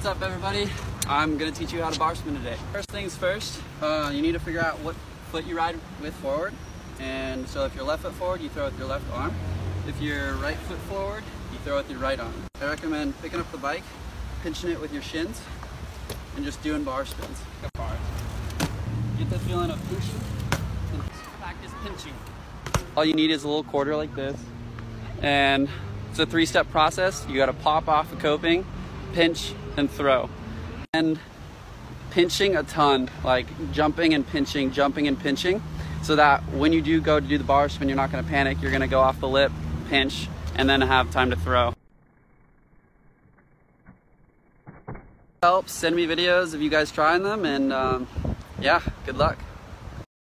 What's up, everybody? I'm gonna teach you how to bar spin today. First things first, you need to figure out what foot you ride with forward. And so if you're left foot forward, you throw with your left arm. If you're right foot forward, you throw with your right arm. I recommend picking up the bike, pinching it with your shins, and just doing bar spins. Get the feeling of pushing and practice pinching. All you need is a little quarter like this. And it's a 3-step process. You gotta pop off the coping, pinch, and throw. And pinching a ton, like jumping and pinching, so that when you do go to do the bar spin, you're not gonna panic. You're gonna go off the lip, pinch, and then have time to throw. Help, send me videos of you guys trying them, and yeah, good luck.